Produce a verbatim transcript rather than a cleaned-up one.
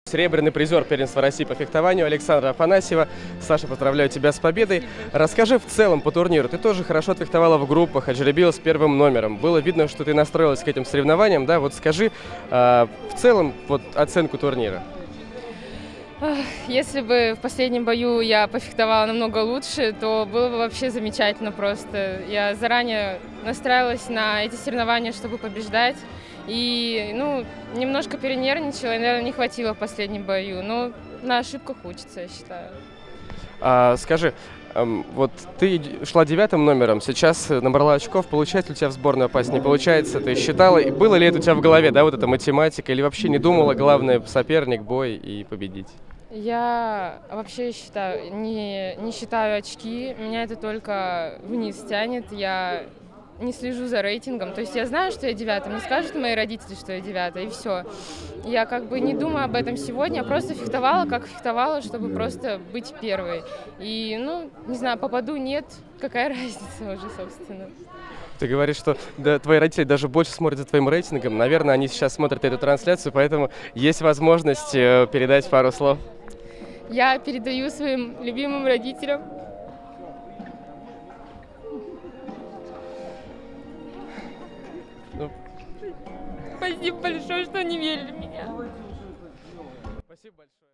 Серебряный призер первенства России по фехтованию Александра Афанасьева. Саша, поздравляю тебя с победой. Расскажи в целом по турниру. Ты тоже хорошо отфехтовала в группах, отжеребилась первым номером. Было видно, что ты настроилась к этим соревнованиям, да? Вот скажи э, в целом вот оценку турнира. Если бы в последнем бою я пофехтовала намного лучше, то было бы вообще замечательно просто. Я заранее настраивалась на эти соревнования, чтобы побеждать. И, ну, немножко перенервничала, и, наверное, не хватило в последнем бою. Но на ошибках учатся, я считаю. А, скажи, эм, вот ты шла девятым номером, сейчас набрала очков, получается ли у тебя в сборную попасть? Не получается, ты считала, и было ли это у тебя в голове, да, вот эта математика, или вообще не думала, главное соперник, бой и победить? Я вообще считаю, не, не считаю очки, меня это только вниз тянет, я не слежу за рейтингом, то есть я знаю, что я девятая, мне скажут мои родители, что я девятая, и все. Я как бы не думаю об этом сегодня, я просто фехтовала, как фехтовала, чтобы просто быть первой. И, ну, не знаю, попаду, нет, какая разница уже, собственно. Ты говоришь, что да, твои родители даже больше смотрят за твоим рейтингом. Наверное, они сейчас смотрят эту трансляцию, поэтому есть возможность э, передать пару слов. Я передаю своим любимым родителям. Ну, Спасибо большое, что они верили в меня. спасибо большое.